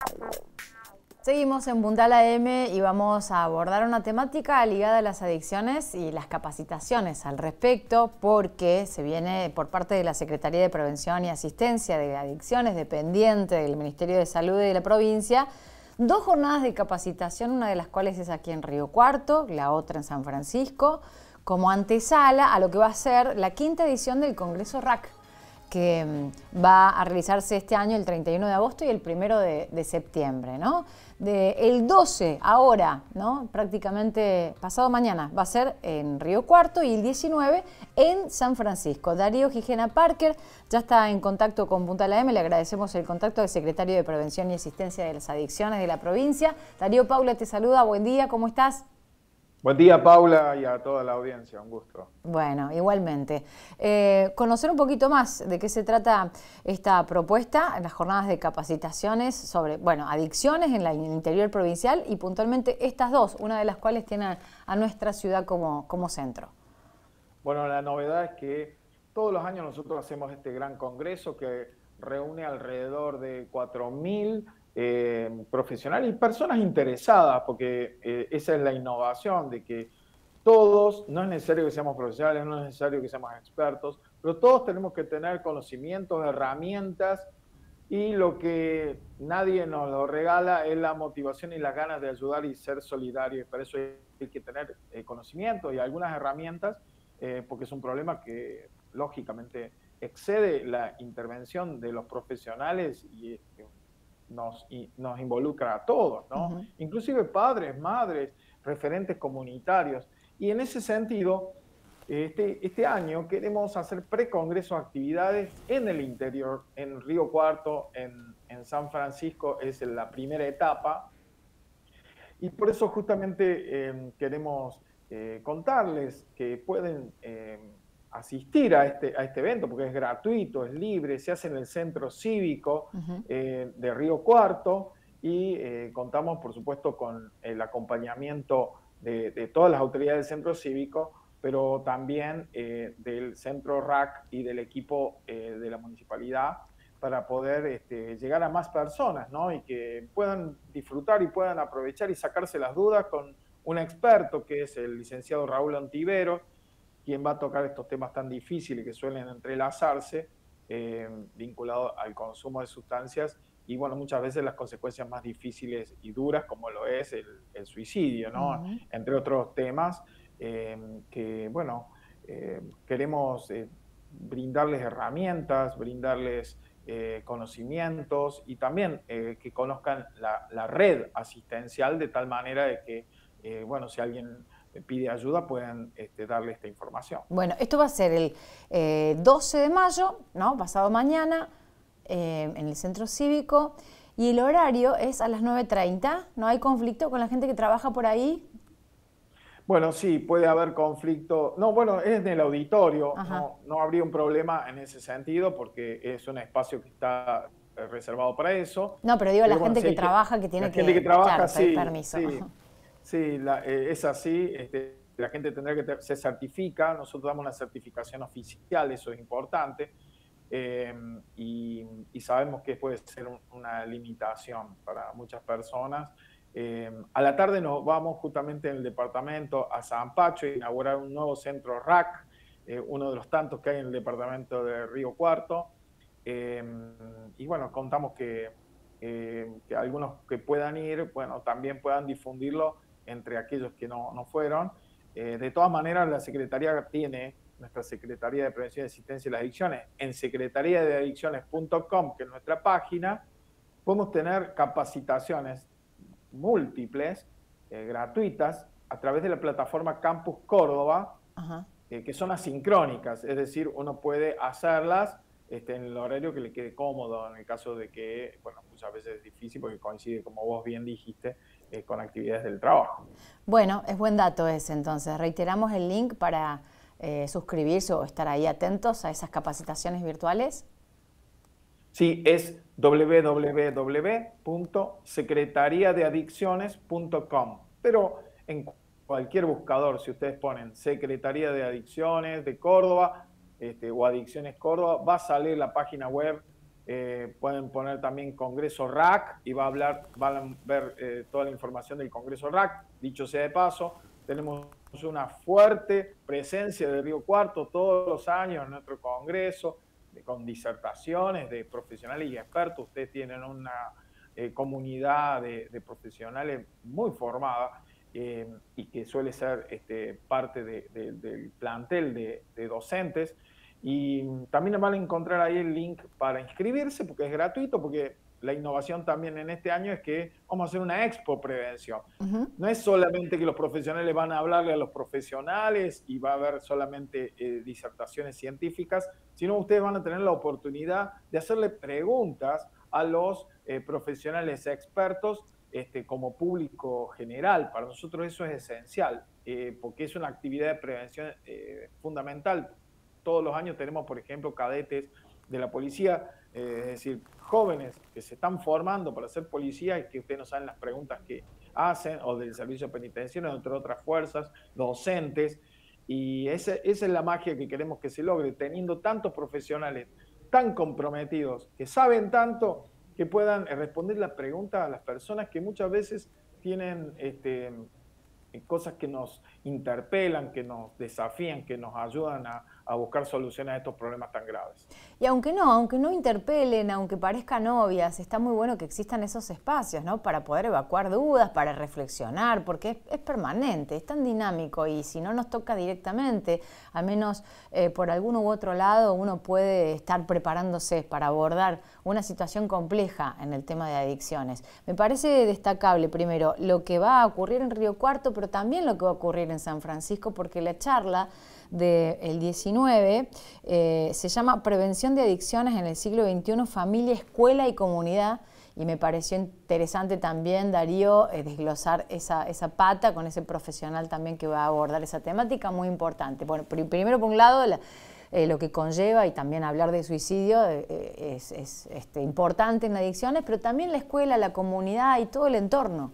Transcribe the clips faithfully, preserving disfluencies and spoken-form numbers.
Seguimos en Puntal A M y vamos a abordar una temática ligada a las adicciones y las capacitaciones al respecto, porque se viene por parte de la Secretaría de Prevención y Asistencia de Adicciones, dependiente del Ministerio de Salud de la provincia, dos jornadas de capacitación, una de las cuales es aquí en Río Cuarto, la otra en San Francisco, como antesala a lo que va a ser la quinta edición del Congreso R A C, que va a realizarse este año el treinta y uno de agosto y el primero de, de septiembre, ¿no? De el doce, ahora, ¿no? Prácticamente pasado mañana, va a ser en Río Cuarto y el diecinueve en San Francisco. Darío Gijena Parker ya está en contacto con Puntal A M, le agradecemos el contacto del secretario de Prevención y Asistencia de las Adicciones de la provincia. Darío, Paula te saluda, buen día, ¿cómo estás? Buen día, Paula, y a toda la audiencia, un gusto. Bueno, igualmente. Eh, conocer un poquito más de qué se trata esta propuesta, las jornadas de capacitaciones sobre, bueno, adicciones en, la, en el interior provincial y puntualmente estas dos, una de las cuales tiene a, a nuestra ciudad como, como centro. Bueno, la novedad es que todos los años nosotros hacemos este gran congreso que reúne alrededor de cuatro mil Eh, profesionales y personas interesadas, porque eh, esa es la innovación, de que todos, no es necesario que seamos profesionales, no es necesario que seamos expertos, pero todos tenemos que tener conocimientos, herramientas, y lo que nadie nos lo regala es la motivación y las ganas de ayudar y ser solidarios. Para eso hay que tener eh, conocimientos y algunas herramientas, eh, porque es un problema que lógicamente excede la intervención de los profesionales y eh, Nos, y nos involucra a todos, ¿no? Uh-huh. Inclusive padres, madres, referentes comunitarios. Y en ese sentido, este, este año queremos hacer precongreso actividades en el interior, en Río Cuarto, en, en San Francisco, es la primera etapa. Y por eso justamente eh, queremos eh, contarles que pueden eh, asistir a este, a este evento, porque es gratuito, es libre, se hace en el Centro Cívico uh-huh. eh, de Río Cuarto y eh, contamos, por supuesto, con el acompañamiento de, de todas las autoridades del Centro Cívico, pero también eh, del Centro R A C y del equipo eh, de la municipalidad para poder este, llegar a más personas, ¿no? Y que puedan disfrutar y puedan aprovechar y sacarse las dudas con un experto que es el licenciado Raúl Ontiveros, quien va a tocar estos temas tan difíciles que suelen entrelazarse, eh, vinculados al consumo de sustancias y, bueno, muchas veces las consecuencias más difíciles y duras, como lo es el, el suicidio, ¿no? Uh-huh. Entre otros temas eh, que, bueno, eh, queremos eh, brindarles herramientas, brindarles eh, conocimientos y también eh, que conozcan la, la red asistencial de tal manera de que, eh, bueno, si alguien pide ayuda, pueden este, darle esta información. Bueno, esto va a ser el eh, doce de mayo, ¿no? Pasado mañana, eh, en el Centro Cívico, y el horario es a las nueve treinta. ¿No hay conflicto con la gente que trabaja por ahí? Bueno, sí, puede haber conflicto. No, bueno, es en el auditorio, no, no habría un problema en ese sentido, porque es un espacio que está reservado para eso. No, pero digo, pero la bueno, gente si que trabaja, que tiene la que, gente que trabaja, claro, pedir sí, permiso. Sí. Sí, la, eh, es así, este, la gente tendrá que, te, se certifica, nosotros damos una certificación oficial, eso es importante, eh, y, y sabemos que puede ser un, una limitación para muchas personas. Eh, a la tarde nos vamos justamente en el departamento a San Pacho a inaugurar un nuevo centro R A C, eh, uno de los tantos que hay en el departamento de Río Cuarto, eh, y bueno, contamos que, eh, que algunos que puedan ir, bueno, también puedan difundirlo entre aquellos que no, no fueron. Eh, de todas maneras, la Secretaría tiene, nuestra Secretaría de Prevención y Asistencia de las Adicciones, en secretaría de adicciones punto com, que es nuestra página, podemos tener capacitaciones múltiples, eh, gratuitas, a través de la plataforma Campus Córdoba, eh, que son asincrónicas, es decir, uno puede hacerlas este, en el horario que le quede cómodo, en el caso de que, bueno, muchas veces es difícil porque coincide, como vos bien dijiste, eh, con actividades del trabajo. Bueno, es buen dato ese, entonces. Reiteramos el link para eh, suscribirse o estar ahí atentos a esas capacitaciones virtuales. Sí, es doble u doble u doble u punto secretaría de adicciones punto com, pero en cualquier buscador, si ustedes ponen Secretaría de Adicciones de Córdoba este, o Adicciones Córdoba, va a salir la página web Eh, pueden poner también Congreso R A C y va a hablar, van a ver eh, toda la información del Congreso R A C. Dicho sea de paso, tenemos una fuerte presencia de Río Cuarto todos los años en nuestro Congreso, de, con disertaciones de profesionales y expertos. Ustedes tienen una eh, comunidad de, de profesionales muy formada eh, y que suele ser este, parte de, de, del plantel de, de docentes. Y también van a encontrar ahí el link para inscribirse, porque es gratuito, porque la innovación también en este año es que vamos a hacer una expo prevención. Uh-huh. No es solamente que los profesionales van a hablarle a los profesionales y va a haber solamente eh, disertaciones científicas, sino ustedes van a tener la oportunidad de hacerle preguntas a los eh, profesionales expertos este, como público general. Para nosotros eso es esencial, eh, porque es una actividad de prevención eh, fundamental. Todos los años tenemos, por ejemplo, cadetes de la policía, eh, es decir, jóvenes que se están formando para ser policía y que ustedes no saben las preguntas que hacen, o del servicio penitenciario, entre otras fuerzas, docentes, y ese, esa es la magia que queremos que se logre, teniendo tantos profesionales tan comprometidos, que saben tanto, que puedan responder las preguntas a las personas que muchas veces tienen este, cosas que nos interpelan, que nos desafían, que nos ayudan a, a buscar soluciones a estos problemas tan graves. Y aunque no, aunque no interpelen, aunque parezcan obvias, está muy bueno que existan esos espacios, ¿no? Para poder evacuar dudas, para reflexionar, porque es, es permanente, es tan dinámico y si no nos toca directamente, al menos eh, por alguno u otro lado, uno puede estar preparándose para abordar una situación compleja en el tema de adicciones. Me parece destacable, primero, lo que va a ocurrir en Río Cuarto, pero también lo que va a ocurrir en San Francisco, porque la charla del diecinueve eh, se llama Prevención de Adicciones en el siglo veintiuno, Familia, Escuela y Comunidad, y me pareció interesante también, Darío, eh, desglosar esa, esa pata con ese profesional también que va a abordar esa temática muy importante. Bueno, pr primero por un lado, la, eh, lo que conlleva y también hablar de suicidio eh, es, es este, importante en adicciones, pero también la escuela, la comunidad y todo el entorno.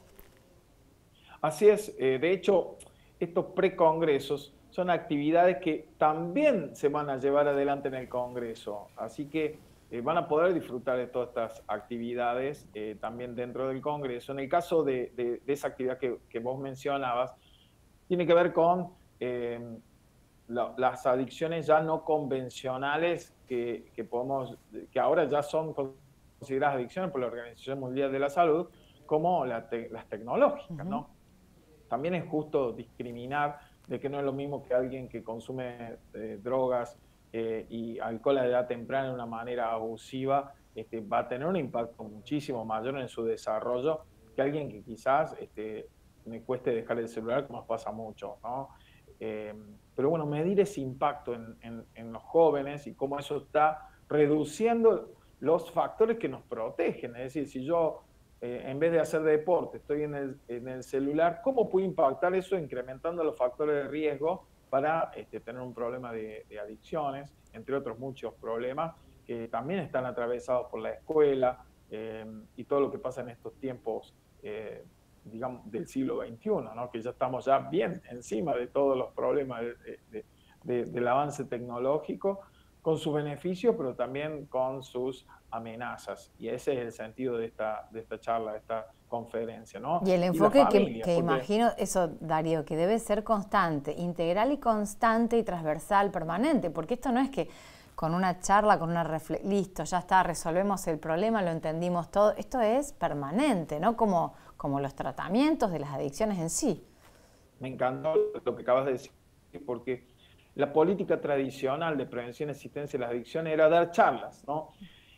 Así es, eh, de hecho, estos precongresos son actividades que también se van a llevar adelante en el Congreso, así que eh, van a poder disfrutar de todas estas actividades eh, también dentro del Congreso. En el caso de, de, de esa actividad que, que vos mencionabas, tiene que ver con eh, la, las adicciones ya no convencionales que, que, podemos, que ahora ya son consideradas adicciones por la Organización Mundial de la Salud, como la te, las tecnológicas, uh-huh. ¿no? También es justo discriminar de que no es lo mismo que alguien que consume eh, drogas eh, y alcohol a edad temprana de una manera abusiva este, va a tener un impacto muchísimo mayor en su desarrollo que alguien que quizás este, me cueste dejar el celular, como pasa mucho, ¿no? Eh, pero bueno, medir ese impacto en, en, en los jóvenes y cómo eso está reduciendo los factores que nos protegen. Es decir, si yo Eh, en vez de hacer deporte, estoy en el, en el celular, ¿cómo puede impactar eso incrementando los factores de riesgo para este, tener un problema de, de adicciones, entre otros muchos problemas que también están atravesados por la escuela eh, y todo lo que pasa en estos tiempos, eh, digamos, del siglo veintiuno, ¿no? Que ya estamos ya bien encima de todos los problemas de, de, de, del avance tecnológico, con sus beneficios, pero también con sus amenazas. Y ese es el sentido de esta, de esta charla, de esta conferencia, ¿no? Y el enfoque y familia, que, que porque... imagino, eso, Darío, que debe ser constante, integral y constante y transversal, permanente, porque esto no es que con una charla, con una reflexión, listo, ya está, resolvemos el problema, lo entendimos todo. Esto es permanente, ¿no? Como, como los tratamientos de las adicciones en sí. Me encantó lo que acabas de decir, porque la política tradicional de prevención y asistencia a las adicciones era dar charlas, ¿no?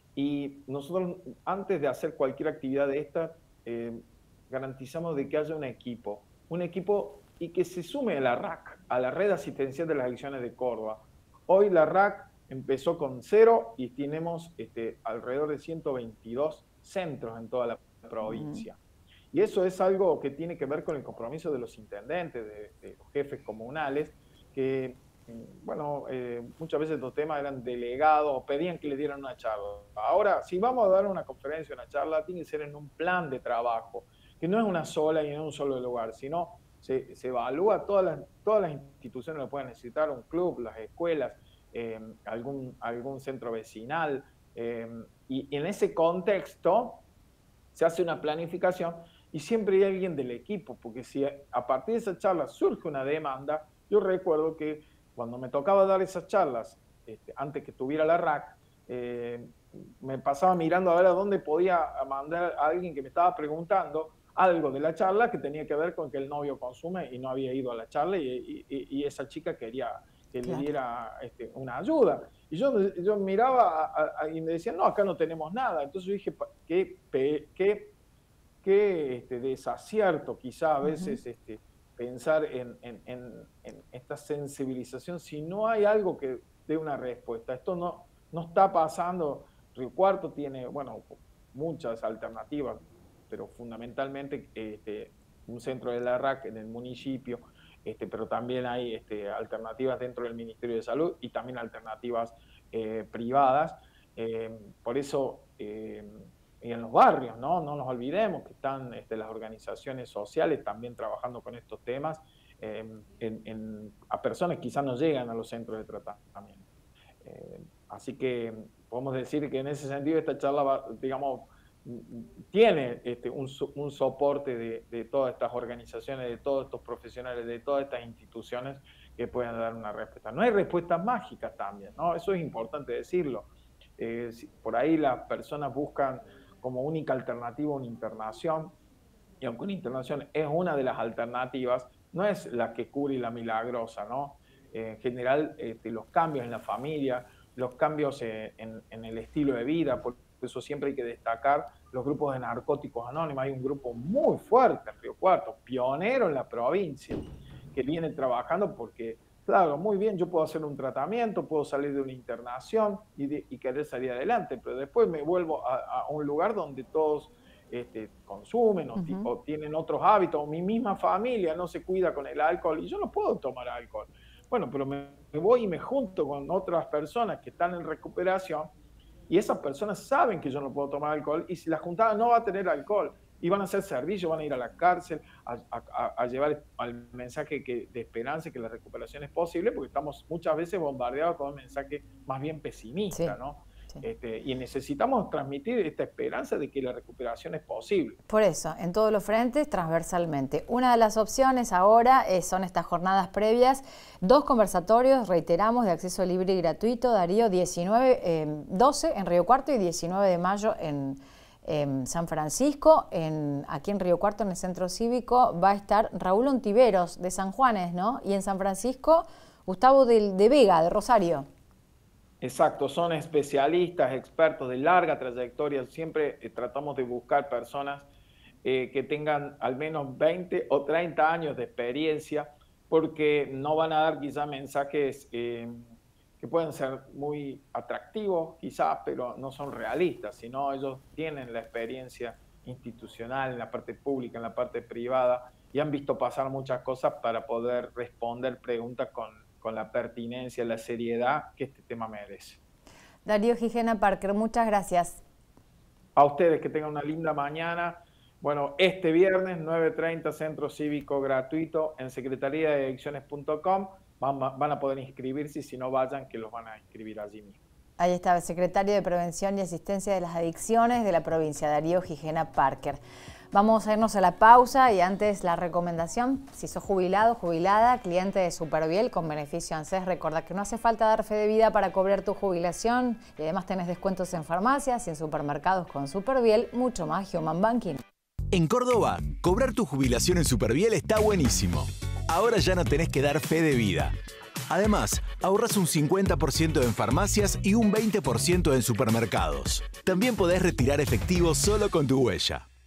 Y nosotros, antes de hacer cualquier actividad de esta, eh, garantizamos de que haya un equipo, un equipo y que se sume a la R A C, a la Red Asistencial de las Adicciones de Córdoba. Hoy la R A C empezó con cero y tenemos este, alrededor de ciento veintidós centros en toda la provincia. Uh-huh. Y eso es algo que tiene que ver con el compromiso de los intendentes, de, de los jefes comunales, que bueno, eh, muchas veces estos temas eran delegados o pedían que le dieran una charla. Ahora, si vamos a dar una conferencia, una charla, tiene que ser en un plan de trabajo, que no es una sola y en un solo lugar, sino se, se evalúa todas las, todas las instituciones que lo pueden necesitar, un club, las escuelas, eh, algún, algún centro vecinal, Eh, y, y en ese contexto se hace una planificación y siempre hay alguien del equipo, porque si a partir de esa charla surge una demanda, yo recuerdo que cuando me tocaba dar esas charlas, este, antes que tuviera la R A C, eh, me pasaba mirando a ver a dónde podía mandar a alguien que me estaba preguntando algo de la charla que tenía que ver con que el novio consume y no había ido a la charla y, y, y esa chica quería que claro. le diera este, una ayuda. Y yo, yo miraba a, a, y me decían, no, acá no tenemos nada. Entonces yo dije, qué, qué, qué este, desacierto quizá a veces uh-huh. este, pensar en, en, en, en esta sensibilización si no hay algo que dé una respuesta. Esto no, no está pasando. Río Cuarto tiene, bueno, muchas alternativas, pero fundamentalmente este, un centro de la R A C en el municipio, este, pero también hay este, alternativas dentro del Ministerio de Salud y también alternativas eh, privadas. Eh, por eso, eh, y en los barrios, ¿no? No nos olvidemos que están este, las organizaciones sociales también trabajando con estos temas, eh, en, en, a personas que quizás no llegan a los centros de tratamiento. Eh, así que podemos decir que en ese sentido esta charla va, digamos, tiene este, un, un soporte de, de todas estas organizaciones, de todos estos profesionales, de todas estas instituciones que puedan dar una respuesta. No hay respuestas mágicas también, ¿no? Eso es importante decirlo. Eh, si por ahí las personas buscan como única alternativa una internación, y aunque una internación es una de las alternativas, no es la que cura y la milagrosa, ¿no? Eh, en general, este, los cambios en la familia, los cambios en, en, en el estilo de vida, por eso siempre hay que destacar los grupos de narcóticos anónimos. Hay un grupo muy fuerte en Río Cuarto, pionero en la provincia, que viene trabajando porque, claro, muy bien, yo puedo hacer un tratamiento, puedo salir de una internación y, de, y querer salir adelante, pero después me vuelvo a, a un lugar donde todos este, consumen o, uh-huh. o tienen otros hábitos, o mi misma familia no se cuida con el alcohol y yo no puedo tomar alcohol. Bueno, pero me, me voy y me junto con otras personas que están en recuperación y esas personas saben que yo no puedo tomar alcohol y si la juntada no va a tener alcohol y van a hacer servicio, van a ir a la cárcel a, a, a llevar el mensaje que, de esperanza, que la recuperación es posible, porque estamos muchas veces bombardeados con un mensaje más bien pesimista, sí. ¿no? Sí. Este, y necesitamos transmitir esta esperanza de que la recuperación es posible. Por eso, en todos los frentes, transversalmente. Una de las opciones ahora eh, son estas jornadas previas, dos conversatorios, reiteramos, de acceso libre y gratuito, Darío, diecinueve, eh, doce en Río Cuarto y diecinueve de mayo en, en San Francisco. En, aquí en Río Cuarto, en el Centro Cívico, va a estar Raúl Ontiveros, de San Juanes, ¿no? Y en San Francisco, Gustavo de, de Vega, de Rosario. Exacto, son especialistas, expertos de larga trayectoria. Siempre eh, tratamos de buscar personas eh, que tengan al menos veinte o treinta años de experiencia, porque no van a dar quizás mensajes eh, que pueden ser muy atractivos, quizás, pero no son realistas, sino ellos tienen la experiencia institucional en la parte pública, en la parte privada, y han visto pasar muchas cosas para poder responder preguntas con con la pertinencia, la seriedad que este tema merece. Darío Gijena Parker, muchas gracias. A ustedes, que tengan una linda mañana. Bueno, este viernes, nueve treinta, Centro Cívico gratuito en secretaría de adicciones punto com. Van, van a poder inscribirse y si no vayan, que los van a inscribir allí mismo. Ahí está el secretario de Prevención y Asistencia de las Adicciones de la provincia, Darío Gijena Parker. Vamos a irnos a la pausa y antes la recomendación, si sos jubilado, jubilada, cliente de Superviel con beneficio ANSES, recordá que no hace falta dar fe de vida para cobrar tu jubilación y además tenés descuentos en farmacias y en supermercados con Superviel, mucho más Human Banking. En Córdoba, cobrar tu jubilación en Superviel está buenísimo. Ahora ya no tenés que dar fe de vida. Además, ahorras un cincuenta por ciento en farmacias y un veinte por ciento en supermercados. También podés retirar efectivo solo con tu huella.